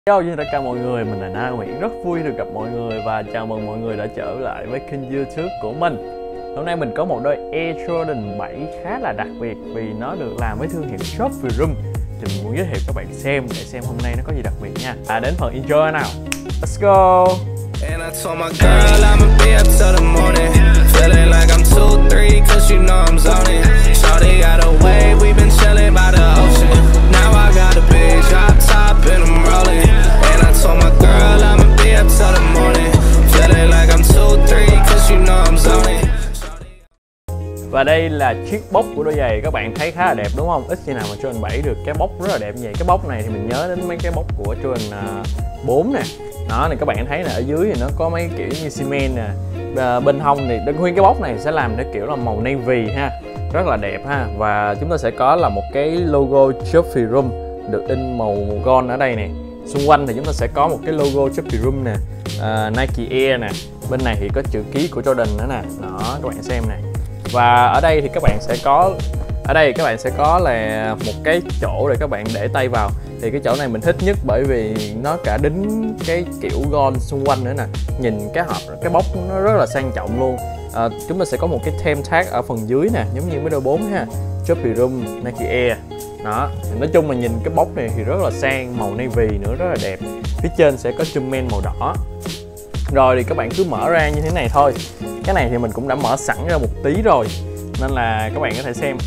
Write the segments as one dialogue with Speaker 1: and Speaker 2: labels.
Speaker 1: Hello, xin tất cả mọi người, mình là Na Nguyễn, rất vui được gặp mọi người và chào mừng mọi người đã trở lại với kênh YouTube của mình. Hôm nay mình có một đôi Air Jordan 7 khá là đặc biệt vì nó được làm với thương hiệu Shop Room. Thì mình muốn giới thiệu các bạn xem để xem hôm nay nó có gì đặc biệt nha. Đến phần intro nào. Let's go. And I told my girl I'ma be up till the morning, feeling like I'm 2-3 cause you know I'm zoning. Shawty got away, we've been chilling by the ocean. Now I got a big drop top and I'm rolling. And I told my girl I'ma be up till the morning, feeling like I'm 2-3 cause you know I'm zoning. Và đây là chiếc bóc của đôi giày, các bạn thấy khá là đẹp đúng không? Ít khi nào mà Jordan 7 được cái bóc rất là đẹp như vậy. Cái bóc này thì mình nhớ đến mấy cái bóc của Jordan 4 nè. Đó này các bạn thấy là ở dưới thì nó có mấy kiểu như xi men nè. Bên hông thì nguyên cái bóc này sẽ làm cái kiểu là màu navy ha, rất là đẹp ha. Và chúng ta sẽ có là một cái logo Chubby Room được in màu gold ở đây nè. Xung quanh thì chúng ta sẽ có một cái logo Chubby Room nè, Nike Air nè. Bên này thì có chữ ký của Jordan nữa nè. Đó các bạn xem nè. Và ở đây thì các bạn sẽ có là một cái chỗ để các bạn để tay vào. Thì cái chỗ này mình thích nhất bởi vì nó cả đính cái kiểu gold xung quanh nữa nè. Nhìn cái bóc nó rất là sang trọng luôn. Chúng ta sẽ có một cái theme tag ở phần dưới nè, giống như mấy đôi 4 ha. Chubby Room, Nike Air. Đó, nói chung là nhìn cái bóc này thì rất là sang, màu navy nữa rất là đẹp. Phía trên sẽ có chum men màu đỏ. Rồi thì các bạn cứ mở ra như thế này thôi. Cái này thì mình cũng đã mở sẵn ra một tí rồi nên là các bạn có thể xem.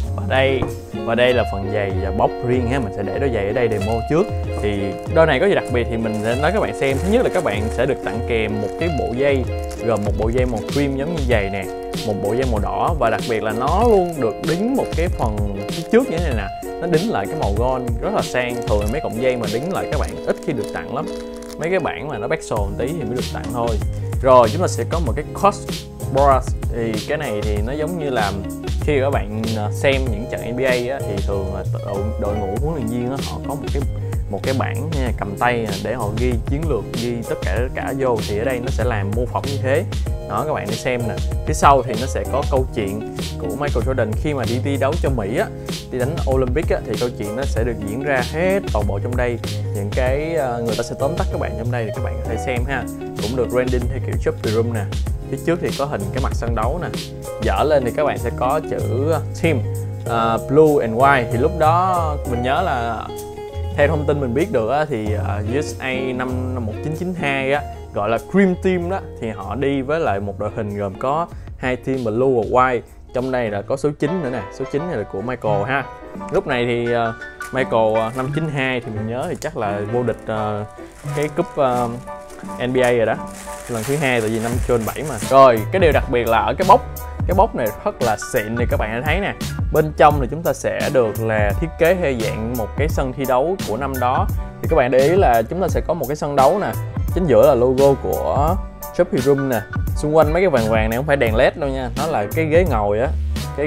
Speaker 1: Và đây là phần giày và bóc riêng ha. Mình sẽ để đôi giày ở đây demo trước. Thì đôi này có gì đặc biệt thì mình sẽ nói các bạn xem. Thứ nhất là các bạn sẽ được tặng kèm một cái bộ dây, gồm một bộ dây màu cream giống như giày nè, một bộ dây màu đỏ, và đặc biệt là nó luôn được đính một cái phần phía trước như thế này nè. Nó đính lại cái màu gold rất là sang. Thường mấy cọng dây mà đính lại các bạn ít khi được tặng lắm. Mấy cái bản mà nó backsole một tí thì mới được tặng thôi. Rồi chúng ta sẽ có một cái crossbar. Thì cái này thì nó giống như là khi các bạn xem những trận NBA á, thì thường là đội ngũ huấn luyện viên á, họ có một cái bảng nha, cầm tay để họ ghi chiến lược, ghi tất cả vô. Thì ở đây nó sẽ làm mô phỏng như thế. Đó các bạn để xem nè. Phía sau thì nó sẽ có câu chuyện của Michael Jordan khi mà đi thi đấu cho Mỹ á, đi đánh Olympic á, thì câu chuyện nó sẽ được diễn ra hết toàn bộ trong đây. Những cái người ta sẽ tóm tắt các bạn trong đây để các bạn có thể xem ha. Cũng được branding theo kiểu Chubby Room nè. Phía trước thì có hình cái mặt sân đấu nè. Dở lên thì các bạn sẽ có chữ team blue and white. Thì lúc đó mình nhớ là theo thông tin mình biết được á, thì USA năm 1992 á, gọi là Cream Team đó, thì họ đi với lại một đội hình gồm có hai team blue và white. Trong đây là có số 9 nữa nè. Số 9 này là của Michael ha. Lúc này thì Michael năm 92 thì mình nhớ thì chắc là vô địch cái cúp NBA rồi đó, lần thứ 2 tại vì năm Jordan 7 mà. Rồi cái điều đặc biệt là ở cái bóc này rất là xịn thì các bạn thấy nè. Bên trong thì chúng ta sẽ được là thiết kế theo dạng một cái sân thi đấu của năm đó. Thì các bạn để ý là chúng ta sẽ có một cái sân đấu nè, chính giữa là logo của Chubby Room nè. Xung quanh mấy cái vàng vàng này không phải đèn led đâu nha, nó là cái ghế ngồi á.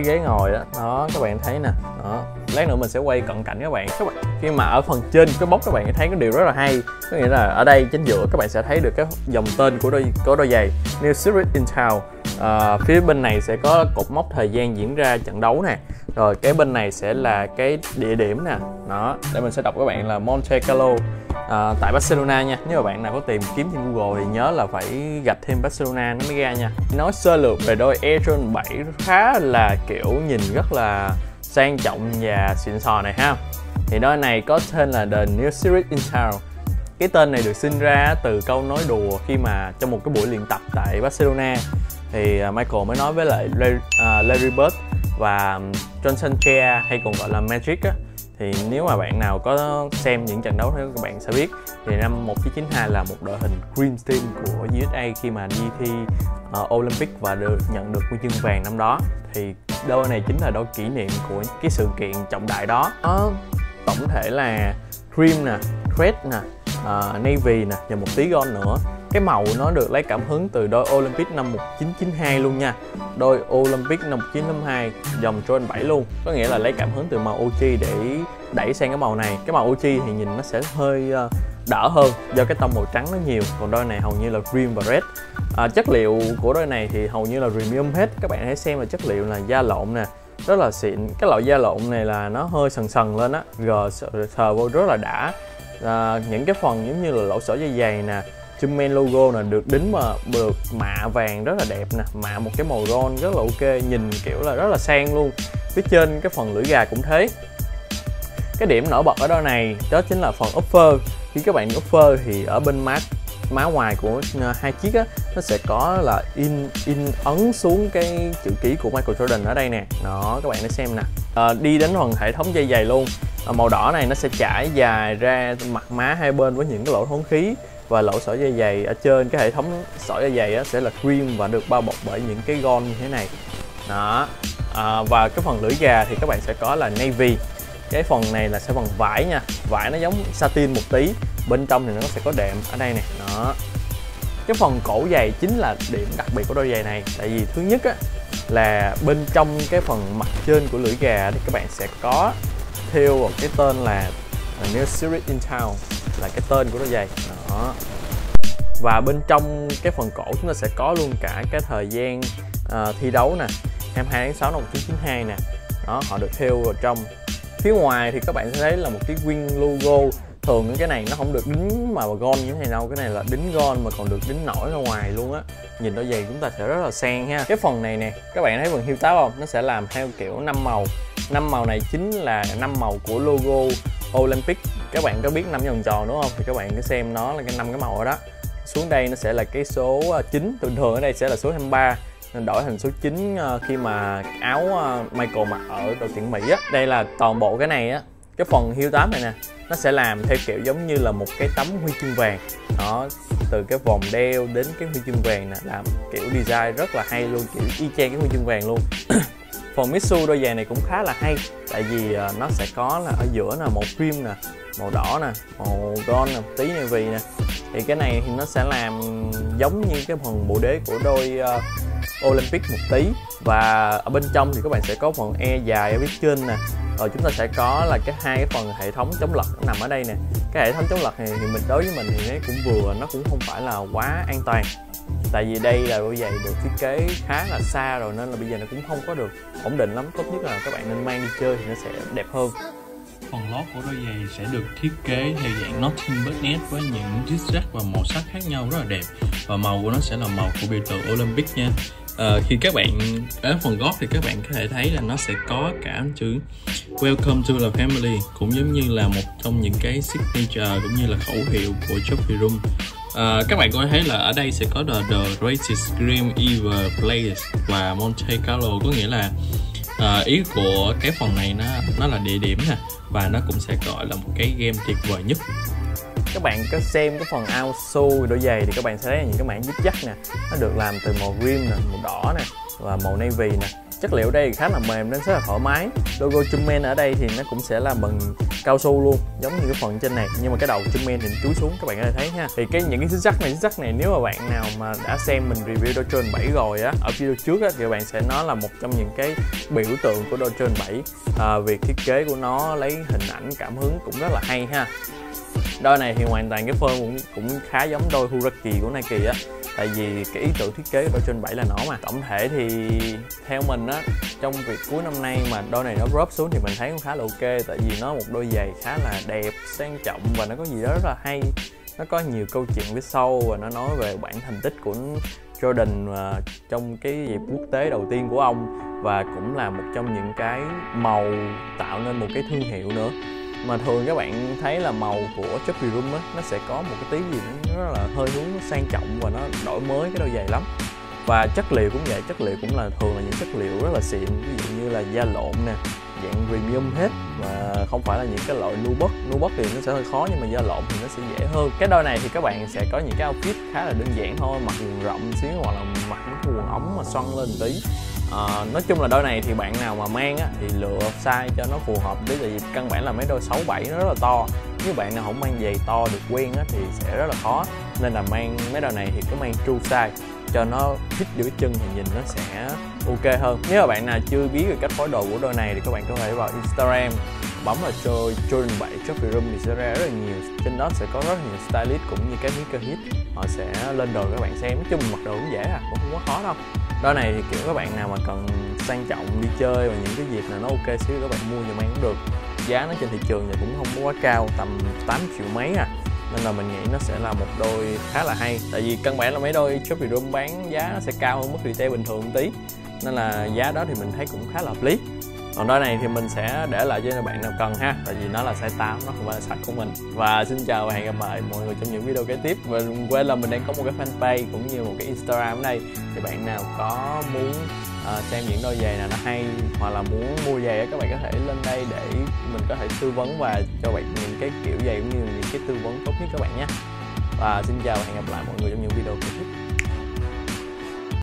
Speaker 1: Đó các bạn thấy nè. Đó, lát nữa mình sẽ quay cận cảnh các bạn. Khi mà ở phần trên cái bóc các bạn thấy cái điều rất là hay, có nghĩa là ở đây chính giữa các bạn sẽ thấy được cái dòng tên của đôi giày New Series in Town. Phía bên này sẽ có cột mốc thời gian diễn ra trận đấu nè. Rồi cái bên này sẽ là cái địa điểm nè. Đó, để mình sẽ đọc các bạn là Monte Carlo, tại Barcelona nha. Nếu mà bạn nào có tìm kiếm trên Google thì nhớ là phải gạch thêm Barcelona nó mới ra nha. Nói sơ lược về đôi Air Jordan 7 khá là kiểu nhìn rất là sang trọng và xịn sò này ha. Thì đôi này có tên là The New Series in Town. Cái tên này được sinh ra từ câu nói đùa khi mà trong một cái buổi luyện tập tại Barcelona thì Michael mới nói với lại Larry Bird và John Sanchez hay còn gọi là Magic á. Thì nếu mà bạn nào có xem những trận đấu thì các bạn sẽ biết thì năm 1992 là một đội hình Green Team của USA khi mà đi thi Olympic và nhận được huy chương vàng năm đó. Thì đôi này chính là đôi kỷ niệm của cái sự kiện trọng đại đó. Nó tổng thể là cream nè, red nè, navy nè và một tí gold nữa. Cái màu nó được lấy cảm hứng từ đôi Olympic năm 1992 luôn nha. Đôi Olympic năm 1952 dòng Jordan 7 luôn. Có nghĩa là lấy cảm hứng từ màu OG để đẩy sang cái màu này. Cái màu OG thì nhìn nó sẽ hơi đỡ hơn do cái tông màu trắng nó nhiều. Còn đôi này hầu như là green và red. Chất liệu của đôi này thì hầu như là premium hết. Các bạn hãy xem là chất liệu là da lộn nè, rất là xịn. Cái loại da lộn này là nó hơi sần sần lên á, sờ vô rất là đã. Những cái phần giống như là lỗ xỏ dây giày nè, Jumpman logo nè, được đính mà được mạ vàng rất là đẹp nè, mạ một cái màu gold rất là ok, nhìn kiểu là rất là sang luôn. Phía trên cái phần lưỡi gà cũng thế. Cái điểm nổi bật ở đó này đó chính là phần upper. Khi các bạn upper thì ở bên má ngoài của hai chiếc á, nó sẽ có là in ấn xuống cái chữ ký của Michael Jordan ở đây nè. Đó, các bạn để xem nè. Đi đến phần hệ thống dây giày luôn. Màu đỏ này nó sẽ trải dài ra mặt má hai bên với những cái lỗ thoáng khí, và lỗ xỏ dây giày ở trên cái hệ thống xỏ dây giày á, sẽ là cream và được bao bọc bởi những cái gold như thế này. Đó. Và cái phần lưỡi gà thì các bạn sẽ có là navy. Cái phần này là sẽ bằng vải nha, vải nó giống satin một tí, bên trong thì nó sẽ có đệm ở đây nè. Đó. Cái phần cổ giày chính là điểm đặc biệt của đôi giày này, tại vì thứ nhất á là bên trong cái phần mặt trên của lưỡi gà thì các bạn sẽ có theo một cái tên là New Series in Town, là cái tên của đôi giày. Đó. Và bên trong cái phần cổ chúng ta sẽ có luôn cả cái thời gian thi đấu nè, 22/6 năm 1992 nè. Đó, họ được theo vào trong. Phía ngoài thì các bạn sẽ thấy là một cái wing logo. Thường cái này nó không được đính mà gold như thế này đâu, cái này là đính gold mà còn được đính nổi ra ngoài luôn á. Nhìn đôi giày chúng ta sẽ rất là sang ha. Cái phần này nè, các bạn thấy phần heel tab không? Nó sẽ làm theo kiểu 5 màu. 5 màu này chính là 5 màu của logo Olympic. Các bạn có biết 5 vòng tròn đúng không? Thì các bạn cứ xem nó là cái 5 cái màu đó. Xuống đây nó sẽ là cái số 9, thường ở đây sẽ là số 23. Nên đổi thành số 9 khi mà áo Michael mặc ở đội tuyển Mỹ á. Đây là toàn bộ cái này á. Cái phần heel tab này nè, nó sẽ làm theo kiểu giống như là một cái tấm huy chương vàng. Đó, từ cái vòng đeo đến cái huy chương vàng nè, làm kiểu design rất là hay luôn, kiểu y chang cái huy chương vàng luôn. Phần Mitsu đôi giày này cũng khá là hay, tại vì nó sẽ có là ở giữa là màu cream nè, màu đỏ nè, màu gold nè, tí navy nè. Thì cái này thì nó sẽ làm giống như cái phần bộ đế của đôi Olympic một tí. Và ở bên trong thì các bạn sẽ có phần e dài ở phía trên nè. Rồi chúng ta sẽ có là hai cái phần hệ thống chống lật nằm ở đây nè. Cái hệ thống chống lật này thì đối với mình thì nó cũng vừa, nó cũng không phải là quá an toàn. Tại vì đây là đôi giày được thiết kế khá là xa rồi, nên là bây giờ nó cũng không có được ổn định lắm. Tốt nhất là các bạn nên mang đi chơi thì nó sẽ đẹp hơn.
Speaker 2: Phần lót của đôi giày sẽ được thiết kế theo dạng nothing but net với những zigzag và màu sắc khác nhau rất là đẹp. Và màu của nó sẽ là màu của biểu tượng Olympic nha. Khi các bạn ở phần gót thì các bạn có thể thấy là nó sẽ có cả chữ Welcome to the Family, cũng giống như là một trong những cái signature cũng như là khẩu hiệu của Jockey Room. Các bạn có thể thấy là ở đây sẽ có the greatest game ever played và Monte Carlo, có nghĩa là ý của cái phần này nó là địa điểm nè, và nó cũng sẽ gọi là một cái game tuyệt vời nhất.
Speaker 1: Các bạn có xem cái phần outsole đôi giày thì các bạn sẽ thấy những cái mảng zigzag nè, nó được làm từ màu cream nè, màu đỏ nè và màu navy nè. Chất liệu đây khá là mềm nên rất là thoải mái. Logo Jumpman ở đây thì nó cũng sẽ là bằng cao su luôn, giống như cái phần trên này, nhưng mà cái đầu Jumpman thì nó chúi xuống, các bạn có thể thấy ha. Thì những cái zigzag này nếu mà bạn nào mà đã xem mình review đôi Jordan 7 rồi á, ở video trước á, thì các bạn sẽ nói là một trong những cái biểu tượng của đôi Jordan 7. Việc thiết kế của nó lấy hình ảnh cảm hứng cũng rất là hay ha. Đôi này thì hoàn toàn cái form cũng khá giống đôi Huraki của Nike á, tại vì cái ý tưởng thiết kế của đôi trên 7 là nó mà. Tổng thể thì theo mình á, trong việc cuối năm nay mà đôi này nó drop xuống thì mình thấy cũng khá là ok, tại vì nó một đôi giày khá là đẹp, sang trọng và nó có gì đó rất là hay. Nó có nhiều câu chuyện phía sau và nó nói về bản thành tích của Jordan trong cái dịp quốc tế đầu tiên của ông, và cũng là một trong những cái màu tạo nên một cái thương hiệu nữa. Mà thường các bạn thấy là màu của Jockey Room á, nó sẽ có một cái tí gì nó rất là hơi hướng sang trọng và nó đổi mới cái đôi giày lắm. Và chất liệu cũng vậy, chất liệu cũng là thường là những chất liệu rất là xịn, ví dụ như là da lộn nè, dạng premium hết, và không phải là những cái loại nubuck thì nó sẽ hơi khó, nhưng mà da lộn thì nó sẽ dễ hơn. Cái đôi này thì các bạn sẽ có những cái outfit khá là đơn giản thôi, mặc quần rộng xíu hoặc là mặc cái quần ống mà xoăn lên tí. Nói chung là đôi này thì bạn nào mà mang á, thì lựa size cho nó phù hợp, tại vì căn bản là mấy đôi 6-7 nó rất là to. Nếu bạn nào không mang giày to được quen á, thì sẽ rất là khó, nên là mang mấy đôi này thì cứ mang true size cho nó fit giữa cái chân thì nhìn nó sẽ ok hơn. Nếu mà bạn nào chưa biết về cách phối đồ của đôi này thì các bạn có thể vào Instagram bấm là Jordan 7 Jockey Room thì sẽ ra rất là nhiều. Trên đó sẽ có rất nhiều stylist cũng như các sneaker hit, họ sẽ lên đồ các bạn xem. Nói chung mặc đồ cũng dễ à, cũng không quá khó đâu. Đôi này thì kiểu các bạn nào mà cần sang trọng đi chơi và những cái dịp nào nó ok xíu các bạn mua cho mang cũng được. giá nó trên thị trường thì cũng không có quá cao, tầm 8 triệu mấy à, nên là mình nghĩ nó sẽ là một đôi khá là hay. Tại vì căn bản là mấy đôi Chubby Room bán giá nó sẽ cao hơn mức retail bình thường một tí, nên là giá đó thì mình thấy cũng khá là hợp lý. Còn đôi này thì mình sẽ để lại cho bạn nào cần ha, tại vì nó là size 8, nó không phải là size của mình. Và xin chào và hẹn gặp lại mọi người trong những video kế tiếp. Và đừng quên là mình đang có một cái fanpage cũng như một cái Instagram ở đây, thì bạn nào có muốn xem những đôi giày nào nó hay hoặc là muốn mua giày, các bạn có thể lên đây để mình có thể tư vấn và cho bạn những cái kiểu giày cũng như những cái tư vấn tốt nhất các bạn nhé. Và xin chào và hẹn gặp lại mọi người trong những video kế tiếp.